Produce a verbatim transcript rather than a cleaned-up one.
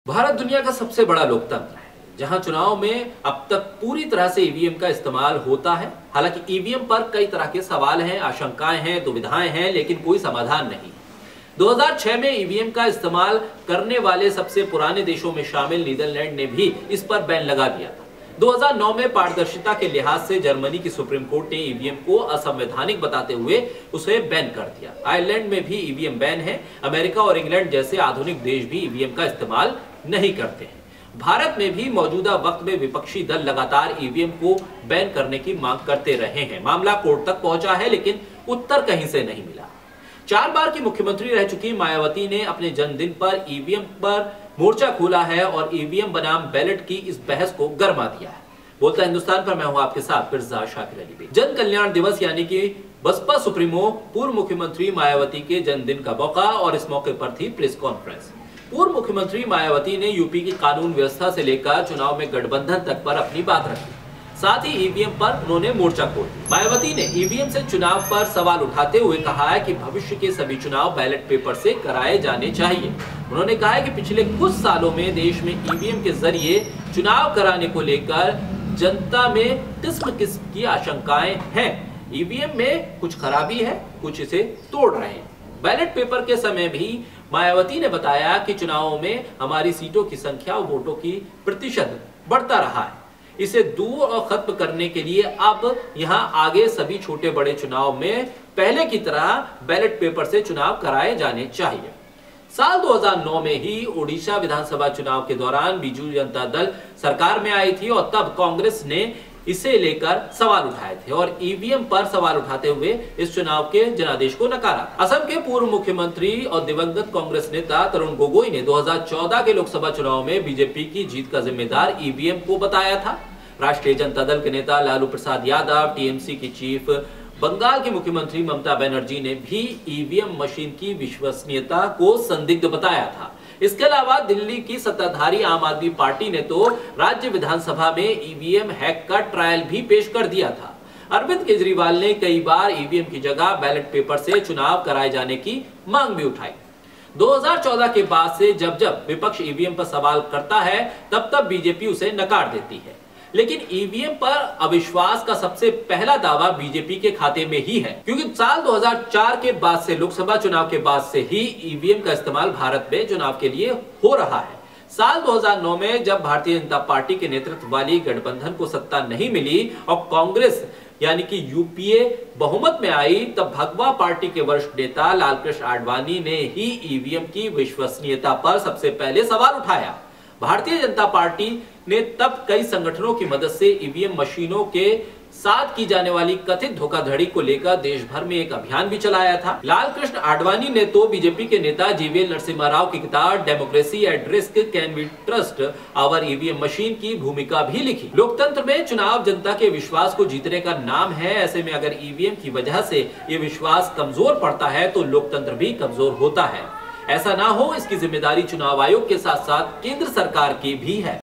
भारत दुनिया का सबसे बड़ा लोकतंत्र है, जहां चुनाव में अब तक पूरी तरह से ईवीएम का इस्तेमाल होता है। हालांकि ईवीएम पर कई तरह के सवाल हैं, आशंकाएं हैं, दुविधाएं हैं, लेकिन कोई समाधान नहीं। दो हज़ार छह में ईवीएम का इस्तेमाल करने वाले सबसे पुराने देशों में शामिल नीदरलैंड ने भी इस पर बैन लगा दिया था। दो हज़ार नौ में पारदर्शिता के लिहाज से जर्मनी की सुप्रीम कोर्ट ने ईवीएम को असंवैधानिक बताते हुए उसे बैन कर दिया। आयरलैंड में भी ईवीएम बैन है। अमेरिका और इंग्लैंड जैसे आधुनिक देश भी ईवीएम का इस्तेमाल नहीं करते हैं। भारत में भी मौजूदा वक्त में विपक्षी दल लगातार ईवीएम को बैन करने की मांग करते रहे हैं। मामला कोर्ट तक पहुंचा है, लेकिन उत्तर कहीं से नहीं मिला। चार बार की मुख्यमंत्री रह चुकी मायावती ने अपने जन्मदिन पर ईवीएम पर मोर्चा खोला है और ईवीएम बनाम बैलेट की इस बहस को गरमा दिया है। बोलता हिंदुस्तान पर मैं हूं आपके साथ फिरजा शाकिर अली। जन कल्याण दिवस यानी कि बसपा सुप्रीमो पूर्व मुख्यमंत्री मायावती के जन्मदिन का मौका, और इस मौके पर थी प्रेस कॉन्फ्रेंस। पूर्व मुख्यमंत्री मायावती ने यूपी की कानून व्यवस्था से लेकर चुनाव में गठबंधन तक पर अपनी बात रखी। साथ ही ईवीएम पर उन्होंने मोर्चा खोल दिया। मायावती ने ईवीएम से चुनाव पर सवाल उठाते हुए कहा है कि भविष्य के सभी चुनाव बैलेट पेपर से कराए जाने चाहिए। उन्होंने कहा है कि पिछले कुछ सालों में देश में ईवीएम के जरिए चुनाव कराने को लेकर जनता में किस्म किस्म की आशंकाएं हैं। ईवीएम में कुछ खराबी है, कुछ इसे तोड़ रहे हैं। बैलेट पेपर के समय भी मायावती ने बताया कि चुनावों में हमारी सीटों की संख्या और वोटों की प्रतिशत बढ़ता रहा है। इसे दूर और खत्म करने के लिए अब यहां आगे सभी छोटे बड़े चुनाव में पहले की तरह बैलेट पेपर से चुनाव कराए जाने चाहिए। साल दो हज़ार नौ में ही ओडिशा विधानसभा चुनाव के दौरान बीजू जनता दल सरकार में आई थी और तब कांग्रेस ने इसे लेकर सवाल उठाए थे और ईवीएम पर सवाल उठाते हुए इस चुनाव के जनादेश को नकारा। असम के पूर्व मुख्यमंत्री और दिवंगत कांग्रेस नेता तरुण गोगोई ने दो हज़ार चौदह के लोकसभा चुनाव में बीजेपी की जीत का जिम्मेदार ईवीएम को बताया था। राष्ट्रीय जनता दल के नेता लालू प्रसाद यादव, टीएमसी की चीफ, बंगाल की मुख्यमंत्री ममता बनर्जी ने भी ईवीएम मशीन की विश्वसनीयता को संदिग्ध बताया था। इसके अलावा दिल्ली की सत्ताधारी आम आदमी पार्टी ने तो राज्य विधानसभा में ईवीएम हैक का ट्रायल भी पेश कर दिया था। अरविंद केजरीवाल ने कई बार ईवीएम की जगह बैलेट पेपर से चुनाव कराए जाने की मांग भी उठाई। दो हज़ार चौदह के बाद से जब जब विपक्ष ईवीएम पर सवाल करता है, तब तब बीजेपी उसे नकार देती है। लेकिन ईवीएम पर अविश्वास का सबसे पहला दावा बीजेपी के खाते में ही है, क्योंकि साल दो हज़ार चार के बाद से, लोकसभा चुनाव के बाद से ही ईवीएम का इस्तेमाल भारत में चुनाव के लिए हो रहा है। साल दो हज़ार नौ में जब भारतीय जनता पार्टी के नेतृत्व वाली गठबंधन को सत्ता नहीं मिली और कांग्रेस यानी कि यूपीए बहुमत में आई, तब भगवा पार्टी के वरिष्ठ नेता लालकृष्ण आडवाणी ने ही ईवीएम की विश्वसनीयता पर सबसे पहले सवाल उठाया। भारतीय जनता पार्टी ने तब कई संगठनों की मदद से ईवीएम मशीनों के साथ की जाने वाली कथित धोखाधड़ी को लेकर देश भर में एक अभियान भी चलाया था। लालकृष्ण आडवाणी ने तो बीजेपी के नेता जीवीएल नरसिम्हा राव की किताब democracy at risk, can we trust our EVM machine की भूमिका भी लिखी। लोकतंत्र में चुनाव जनता के विश्वास को जीतने का नाम है। ऐसे में अगर ईवीएम की वजह से ये विश्वास कमजोर पड़ता है तो लोकतंत्र भी कमजोर होता है। ऐसा ना हो, इसकी जिम्मेदारी चुनाव आयोग के साथ साथ केंद्र सरकार की भी है।